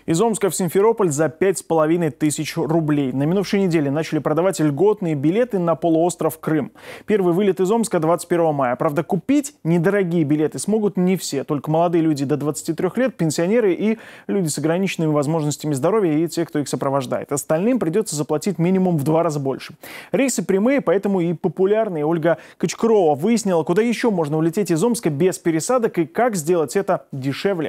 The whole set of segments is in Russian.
Из Омска в Симферополь за 5500 рублей. На минувшей неделе начали продавать льготные билеты на полуостров Крым. Первый вылет из Омска 21 мая. Правда, купить недорогие билеты смогут не все. Только молодые люди до 23 лет, пенсионеры и люди с ограниченными возможностями здоровья и те, кто их сопровождает. Остальным придется заплатить минимум в 2 раза больше. Рейсы прямые, поэтому и популярные. Ольга Кочкарова выяснила, куда еще можно улететь из Омска без пересадок и как сделать это дешевле.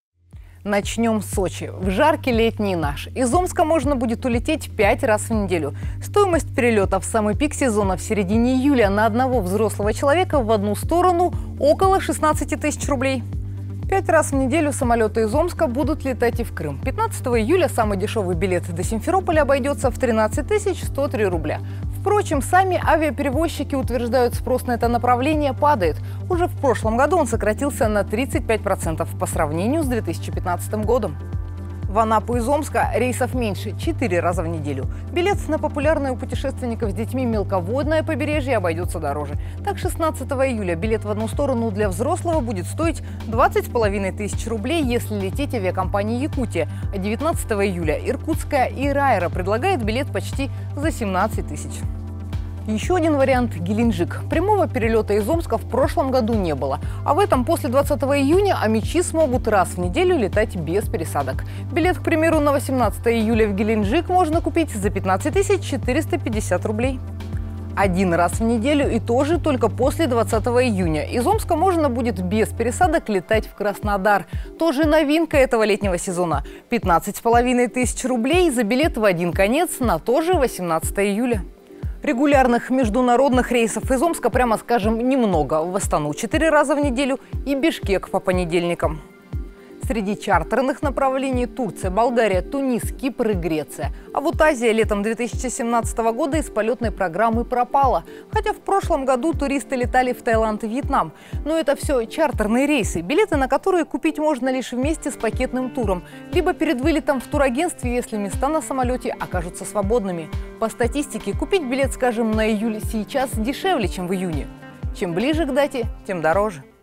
Начнем с Сочи. В жаркий летний наш. Из Омска можно будет улететь 5 раз в неделю. Стоимость перелета в самый пик сезона в середине июля на одного взрослого человека в одну сторону около 16 тысяч рублей. 5 раз в неделю самолеты из Омска будут летать и в Крым. 15 июля самый дешевый билет до Симферополя обойдется в 13 103 рубля. Впрочем, сами авиаперевозчики утверждают, спрос на это направление падает. Уже в прошлом году он сократился на 35% по сравнению с 2015 годом. В Анапу из Омска рейсов меньше 4 раза в неделю. Билет на популярное у путешественников с детьми мелководное побережье обойдется дороже. Так, 16 июля билет в одну сторону для взрослого будет стоить 20 500 рублей, если лететь авиакомпанией «Якутия». А 19 июля иркутская «Ирайра» предлагает билет почти за 17 тысяч. Еще один вариант – Геленджик. Прямого перелета из Омска в прошлом году не было. А в этом после 20 июня омичи смогут раз в неделю летать без пересадок. Билет, к примеру, на 18 июля в Геленджик можно купить за 15 450 рублей. Один раз в неделю и тоже только после 20 июня. Из Омска можно будет без пересадок летать в Краснодар. Тоже новинка этого летнего сезона. 15 500 рублей за билет в один конец на тоже 18 июля. Регулярных международных рейсов из Омска, прямо скажем, немного. В Астану 4 раза в неделю и Бишкек по понедельникам. Среди чартерных направлений Турция, Болгария, Тунис, Кипр и Греция. А вот Азия летом 2017 года из полетной программы пропала. Хотя в прошлом году туристы летали в Таиланд и Вьетнам. Но это все чартерные рейсы, билеты на которые купить можно лишь вместе с пакетным туром. Либо перед вылетом в турагентстве, если места на самолете окажутся свободными. По статистике, купить билет, скажем, на июль сейчас дешевле, чем в июне. Чем ближе к дате, тем дороже.